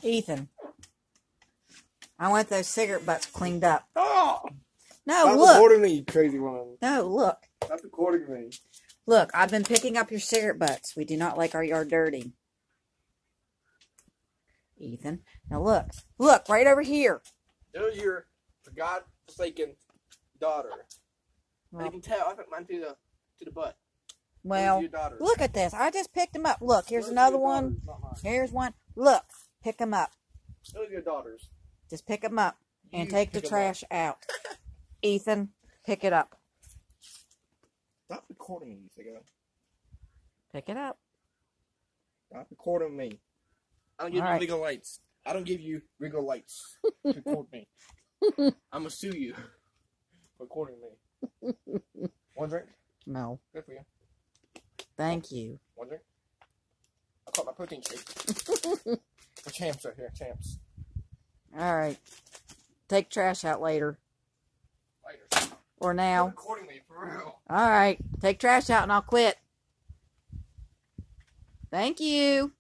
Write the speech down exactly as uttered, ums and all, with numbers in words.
Ethan, I want those cigarette butts cleaned up. Oh! No, Stop look. recording me, you crazy woman. No, look. Stop recording me. Look, I've been picking up your cigarette butts. We do not like our yard dirty. Ethan, now look. Look, right over here. There's your God-forsaken daughter. Well, you can tell, I put mine to the, to the butt. well look at this. I just picked them up. Look, here's Those another one. Here's one. Look, pick them up. Those are your daughters. Just pick them up and You take the trash out. Ethan, pick it up. Stop recording me, you sicko. Pick it up. Stop recording me. I don't give All you right. legal rights. I don't give you legal rights to record me. I'm gonna sue you for recording me. One drink? No. Good for you. Thank you. One drink? I caught my protein shake. For champs right here, champs. All right. Take trash out later. Later. Or now. You're recording me, for real. All right. Take trash out and I'll quit. Thank you.